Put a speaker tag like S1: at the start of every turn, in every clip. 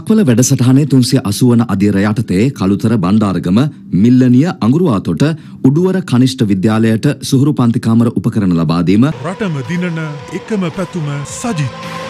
S1: ලක්වල වැඩසටහනේ 380 වන අධීර යටතේ කළුතර බණ්ඩාරගම මිල්ලනිය අඟුරුවාතොට උඩුවර කනිෂ්ඨ විද්‍යාලයට සුහුරු පන්ති කාමර උපකරණ ලබා දීම
S2: රටම දිනන එකම පැතුම සජිත්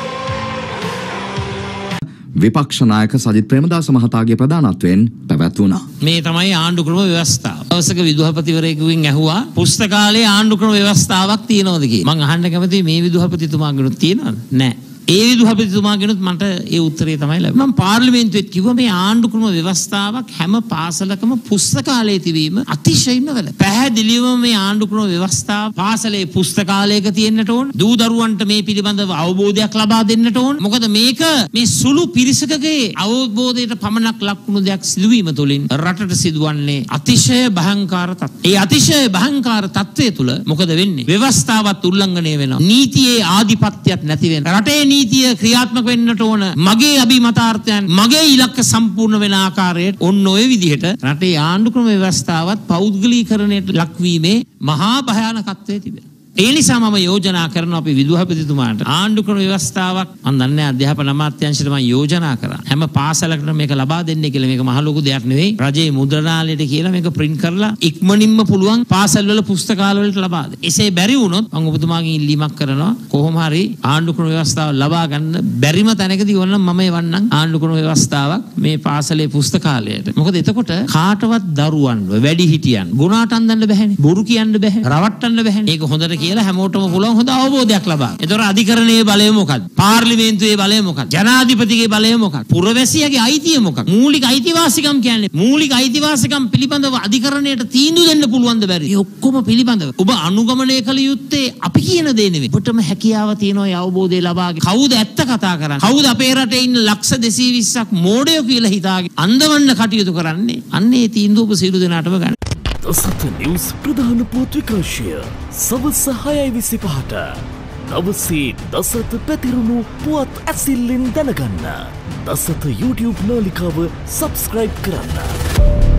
S1: විපක්ෂ නායක සජිත් ප්‍රේමදාස මහතාගේ ප්‍රධානත්වයෙන් පැවැත්වුණා.
S3: මේ තමයි ආණ්ඩු ක්‍රම ව්‍යවස්ථාව. දවසක විදුහල්පතිවරයෙකුගෙන් ඇහුවා පුස්තකාලයේ ආණ්ඩු ක්‍රම ව්‍යවස්ථාවක් තියෙනවද කියලා. මම අහන්න කැමතියි මේ විදුහල්පතිතුමාගෙනුත් තියෙනවද? නැහැ. ඒ විදුහල්පතිතුමාගෙනුත් මට ඒ උත්තරේ තමයි ලැබුණේ. මම පාර්ලිමේන්තුවේත් කිව්වා මේ ආණ්ඩු ක්‍රම ව්‍යවස්ථාවක් හැම පාසලකම පුස්තකාලයේ තිබීම අතිශයින්ම වැදගත්. පැහැදිලිවම මේ ආණ්ඩු ක්‍රම ව්‍යවස්ථාව පාසලේ පුස්තකාලයක තියෙන්නට ඕන. දූ දරුවන්ට මේ පිළිබඳව අවබෝධයක් ලබා දෙන්නට ඕන. මොකද මේක මේ සුළු පිරිසකගේ අවබෝධයට පමණක් ලක්ුණු දෙයක් සිදුවීම තුළින් රටට සිදුවන්නේ අතිශය භයංකාර තත්ත්වයක්. ඒ අතිශය භයංකාර තත්ත්වය තුළ මොකද වෙන්නේ? ව්‍යවස්ථාවත් උල්ලංඝනය වෙනවා. නීතියේ ආධිපත්‍යයක් නැති වෙනවා. රටේ නීතිය ක්‍රියාත්මක වෙන්නට ඕන. මගේ අභිමතාර්ථයන් මගේ ඉලක්ක සම්පූර්ණ වෙන ආකාරයට ඔන්න ඔය විදිහට රටේ ආණ්ඩු ක්‍රම ව්‍යවස්ථාවත් පෞද්ගලීකරණයට ලක්වීමේ මහා භයානකත්වයේ තිබෙනවා. ඒ නිසා මම යෝජනා කරනවා අපි විදුහල්පතිතුමාට ආණ්ඩු ක්‍රම ව්‍යවස්ථාවක් මම දන්නේ අධ්‍යාපන අමාත්‍යාංශයට මම යෝජනා කරා. හැම පාසලකටම මේක ලබා දෙන්නේ කියලා. මේක මහ ලොකු දෙයක් නෙවෙයි. රජයේ මුද්‍රණාලයට කියලා මේක print කරලා ඉක්මනින්ම පුළුවන් පාසල් වල පුස්තකාල වලට ලබා දෙන්න. එසේ බැරි වුණොත් මම ඔබතුමාගෙන් ඉල්ලීමක් කරනවා කොහොම හරි ආණ්ඩු ක්‍රම ව්‍යවස්ථාව ලබා ගන්න බැරිම තැනකදී ඕනනම් මම එවන්නම් ආණ්ඩු ක්‍රම ව්‍යවස්ථාවක් මේ පාසලේ පුස්තකාලයට. මොකද එතකොට කාටවත් දරුවන්ව වැඩිහිටියන් ගුණාට අන්දන්න බැහැනේ. බොරු කියන්න බැහැ. රවට්ටන්න බැහැනේ. ඒක හොඳට කියලා හැමෝටම පුළුවන් හොඳ අවබෝධයක් ලබා. ඒතර අධිකරණයේ බලය මොකක්ද? පාර්ලිමේන්තුවේ බලය මොකක්ද? ජනාධිපතිගේ බලය මොකක්ද? පුරවැසියාගේ අයිතිය මොකක්ද? මූලික අයිතිවාසිකම් කියන්නේ මූලික අයිතිවාසිකම් පිළිබඳව අධිකරණයට තීන්දුව දෙන්න පුළුවන්ද බැරි? මේ ඔක්කොම පිළිබඳව ඔබ අනුගමනය කළ යුත්තේ අපි කියන දේ නෙවෙයි. ඔබටම හැකියාව තියෙනවා ඒ අවබෝධය ලබාගෙන. කවුද ඇත්ත කතා කරන්නේ? කවුද අපේ රටේ ඉන්න ලක්ෂ 220ක් මෝඩයෝ කියලා හිතාගෙන අන්දවන්න කටයුතු කරන්නේ? අන්න ඒ තීන්දුව ඔබ සියලු දෙනාටම ගන්න.
S4: දසත නිවුස් ප්‍රධාන පුවත් විකාශය සවස් 6:25ට දවසේ දසත පැතිරුණු පුවත් ඇසිල්ලෙන් දැනගන්න දසත YouTube නාලිකාව සබස්ක්‍රයිබ් කරන්න.